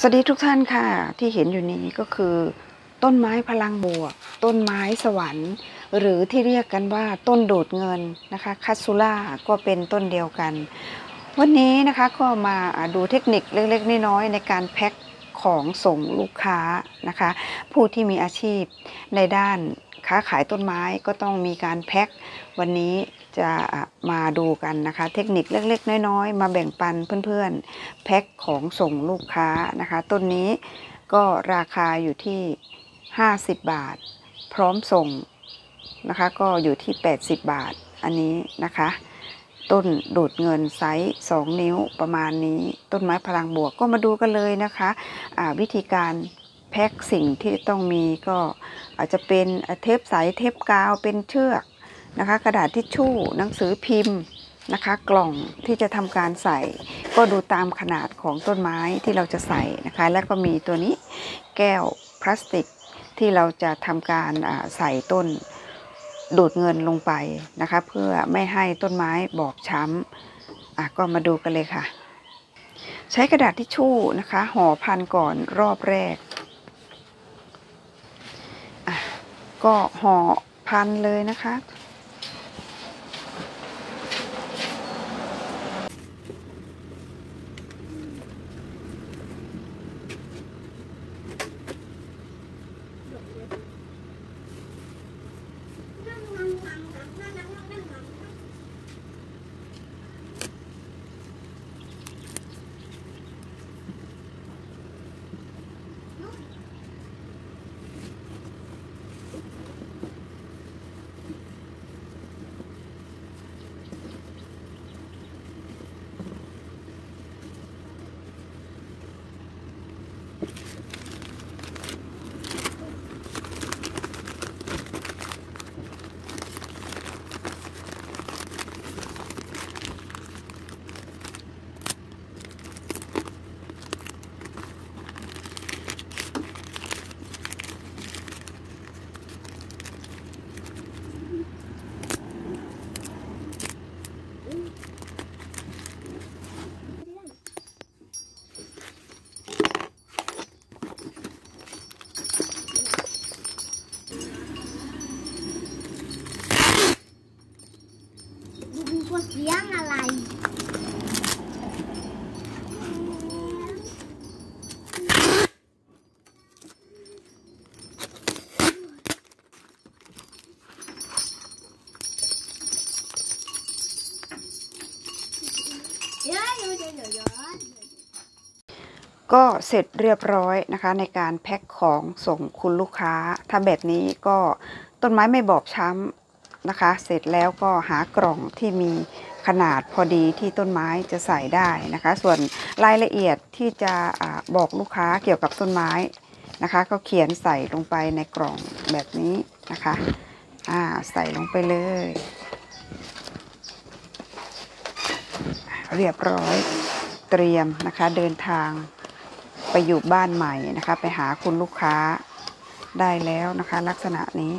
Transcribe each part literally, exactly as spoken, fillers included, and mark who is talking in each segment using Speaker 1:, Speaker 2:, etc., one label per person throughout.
Speaker 1: สวัสดีทุกท่านค่ะที่เห็นอยู่นี้ก็คือต้นไม้พลังบวกต้นไม้สวรรค์หรือที่เรียกกันว่าต้นดูดเงินนะคะคัตซูล่าก็เป็นต้นเดียวกันวันนี้นะคะก็มาดูเทคนิคเล็กๆน้อยๆในการแพ็คของส่งลูกค้านะคะผู้ที่มีอาชีพในด้านค้าขายต้นไม้ก็ต้องมีการแพ็ควันนี้จะมาดูกันนะคะเทคนิคเล็กๆน้อยๆมาแบ่งปันเพื่อนๆแพ็คของส่งลูกค้านะคะต้นนี้ก็ราคาอยู่ที่ห้าสิบบาทพร้อมส่งนะคะก็อยู่ที่แปดสิบบาทอันนี้นะคะต้นดูดเงินไซส์สองนิ้วประมาณนี้ต้นไม้พลังบวกก็มาดูกันเลยนะคะะวิธีการแพ็คสิ่งที่ต้องมีก็อาจจะเป็นเทปใสเทปกาวเป็นเชือกนะคะกระดาษทิชชู่หนังสือพิมพ์นะคะกล่องที่จะทำการใส่ก็ดูตามขนาดของต้นไม้ที่เราจะใส่นะคะแล้วก็มีตัวนี้แก้วพลาสติกที่เราจะทำการใส่ต้นดูดเงินลงไปนะคะเพื่อไม่ให้ต้นไม้บอบช้ำอ่ะก็มาดูกันเลยค่ะใช้กระดาษทิชชู่นะคะห่อพันก่อนรอบแรกอ่ะก็ห่อพันเลยนะคะ
Speaker 2: เสียงอะไร
Speaker 1: ก็เสร็จเรียบร้อยนะคะในการแพ็คของส่งคุณลูกค้าถ้าแบบนี้ก็ต้นไม้ไม่บอบช้ำนะคะเสร็จแล้วก็หากล่องที่มีขนาดพอดีที่ต้นไม้จะใส่ได้นะคะส่วนรายละเอียดที่จะอะบอกลูกค้าเกี่ยวกับต้นไม้นะคะก็เขียนใส่ลงไปในกล่องแบบนี้นะคะอ่าใส่ลงไปเลยเรียบร้อยเตรียมนะคะเดินทางไปอยู่บ้านใหม่นะคะไปหาคุณลูกค้าได้แล้วนะคะลักษณะนี้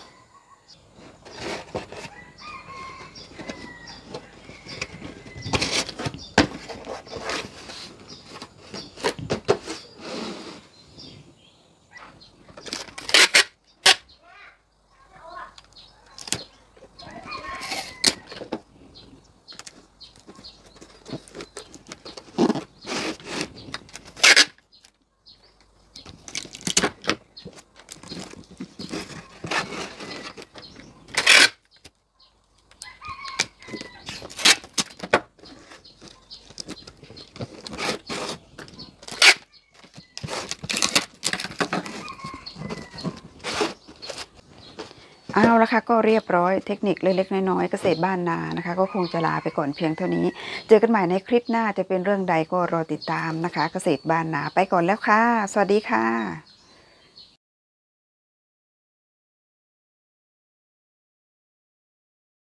Speaker 1: เอาละค่ะก็เรียบร้อยเทคนิคเล็กๆน้อยๆเกษตรบ้านนานะคะก็คงจะลาไปก่อนเพียงเท่านี้เจอกันใหม่ในคลิปหน้าจะเป็นเรื่องใดก็รอติดตามนะคะเกษตรบ้านนาไปก่อนแล้วค่ะสวัสดีค่ะ